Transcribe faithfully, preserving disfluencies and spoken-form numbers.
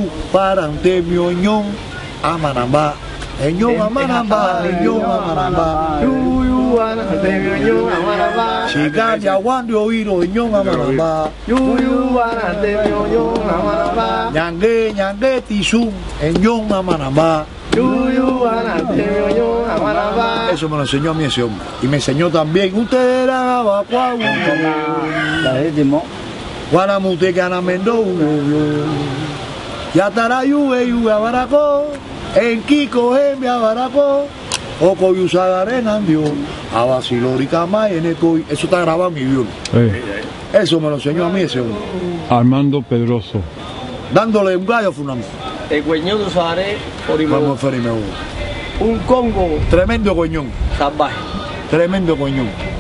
Yuyu para ante mi oñón amanamba. Eñón amanamba, eñón amanamba. Yuyu para ante mi oñón amanamba. Chigani aguando oído, eñón amanamba. Yuyu para ante mi oñón amanamba. Ñangue, ñangue tisum, eñón amanamba. Yuyu para ante mi oñón amanamba. Eso me lo enseñó a mí ese hombre. Y me enseñó también, usted era abacuau. La décimo. Guanamute ganamendo. Yatarayu, eyu, abaracó. En Kiko, en abaracó. Oco Yusagarén andio. Abasilori Kamay en Ecoy. Eso está grabado en mi violín. Eh, Eso me lo enseñó a mí ese hombre. Armando Pedroso. Dándole un gallo fundamental. El cueñón de Usaré por Vamos a un Congo Tremendo coñón. salvaje. Tremendo coñón.